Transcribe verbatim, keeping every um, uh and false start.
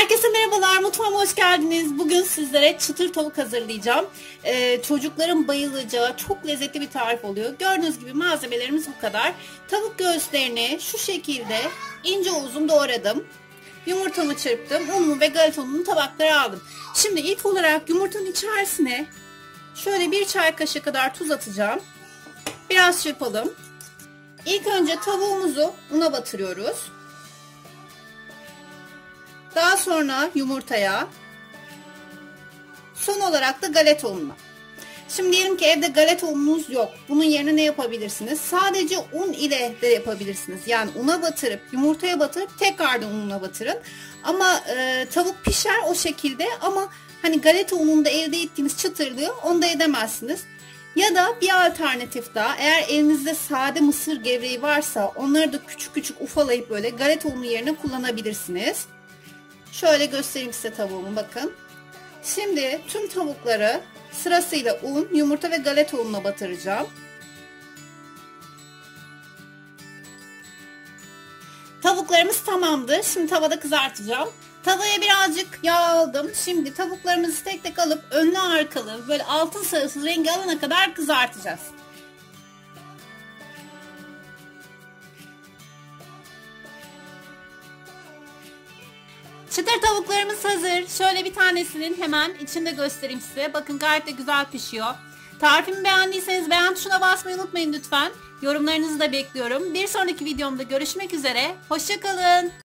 Herkese merhabalar, mutfağıma hoş geldiniz. Bugün sizlere çıtır tavuk hazırlayacağım. Ee, çocukların bayılacağı çok lezzetli bir tarif oluyor. Gördüğünüz gibi malzemelerimiz bu kadar. Tavuk göğüslerini şu şekilde ince uzun doğradım. Yumurtamı çırptım. Unumu ve galeta ununu tabaklara aldım. Şimdi ilk olarak yumurtanın içerisine şöyle bir çay kaşığı kadar tuz atacağım. Biraz çırpalım. İlk önce tavuğumuzu una batırıyoruz. Daha sonra yumurtaya, son olarak da galeta ununa. Şimdi diyelim ki evde galeta ununuz yok. Bunun yerine ne yapabilirsiniz? Sadece un ile de yapabilirsiniz. Yani una batırıp yumurtaya batırıp tekrardan ununa batırın. Ama e, tavuk pişer o şekilde, ama hani galeta ununda elde ettiğiniz çıtırlığı onda edemezsiniz. Ya da bir alternatif daha, eğer elinizde sade mısır gevreği varsa onları da küçük küçük ufalayıp böyle galeta unu yerine kullanabilirsiniz. Şöyle göstereyim size tavuğumu, bakın. Şimdi tüm tavukları sırasıyla un, yumurta ve galeta ununa batıracağım. Tavuklarımız tamamdır. Şimdi tavada kızartacağım. Tavaya birazcık yağ aldım. Şimdi tavuklarımızı tek tek alıp önlü arkalı böyle altın sarısı rengi alana kadar kızartacağız. Çıtır tavuklarımız hazır. Şöyle bir tanesinin hemen içinde göstereyim size. Bakın gayet de güzel pişiyor. Tarifimi beğendiyseniz beğen tuşuna basmayı unutmayın lütfen. Yorumlarınızı da bekliyorum. Bir sonraki videomda görüşmek üzere. Hoşça kalın.